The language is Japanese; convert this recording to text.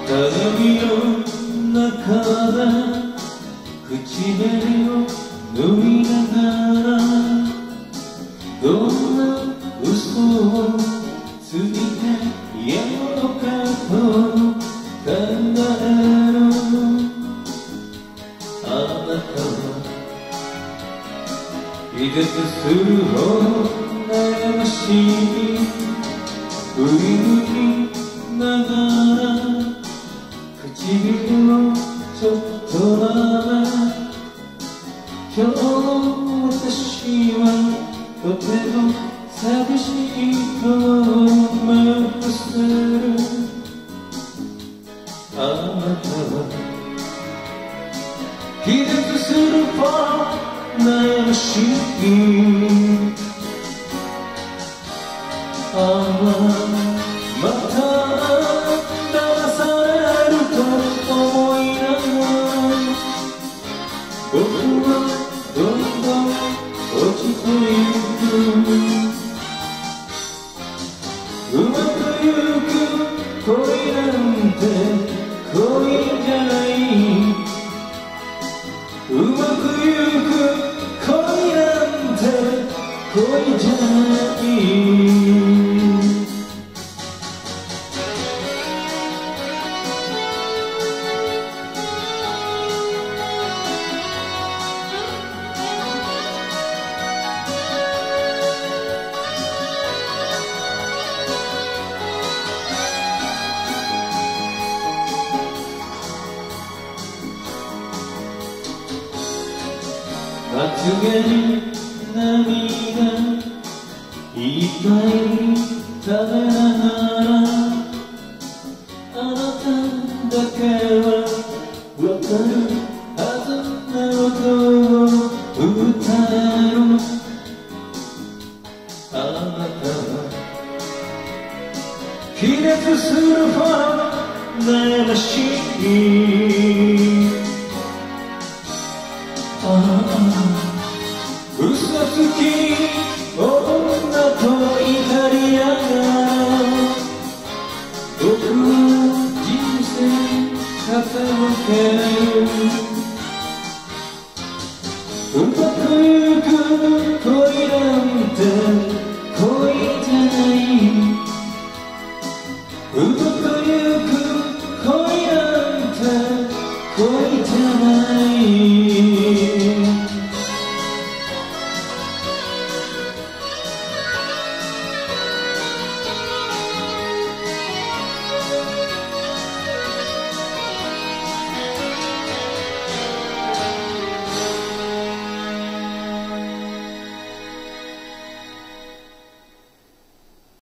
鏡の中で唇を縫いながらどんな嘘をついてやろうかと考えるあなたは気絶するほど悩ましい振り向きながら唇をちょっと舐め今日の私はとても寂しいと思わせるあなたは気絶するほど悩ましいああまた騙されると思いながら僕はどんどん落ちてゆくうまくゆく恋なんて恋じゃないうまくゆく恋なんて恋じゃないまつげに涙いっぱい食べながらあなただけはわかるはずな音を歌えるあなたは気絶するほど悩ましい嘘つき女とイタリアが僕は人生傾けるうまくゆく恋